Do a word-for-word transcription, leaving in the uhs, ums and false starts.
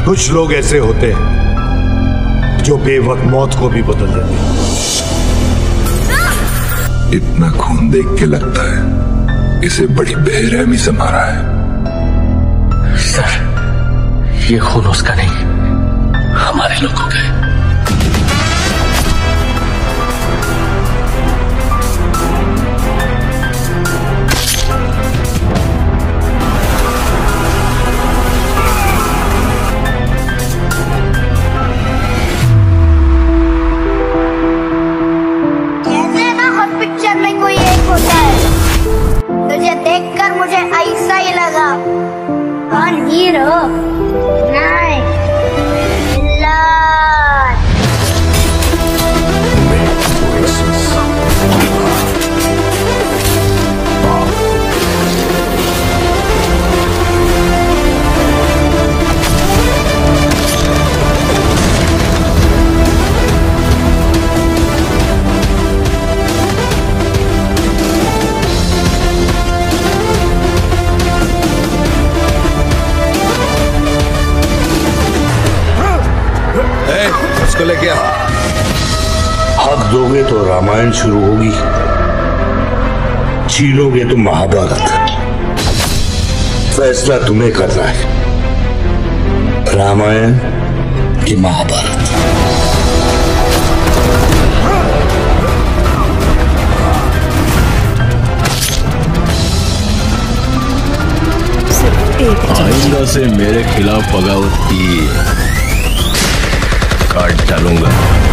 कुछ लोग ऐसे होते हैं जो बेवक्त मौत को भी बदल देते हैं। इतना खून देख के लगता है इसे बड़ी बेरहमी से मारा है। सर, ये खून उसका नहीं, हमारे लोगों का है। तुझे देखकर मुझे ऐसा ही लगा, कौन हीरो नहीं उसको लेके आ। हक दोगे तो रामायण शुरू होगी, छीनोगे तो महाभारत। फैसला तुम्हें करना है, रामायण कि महाभारत। आइंदा से मेरे खिलाफ बगावत की काट डालूंगा।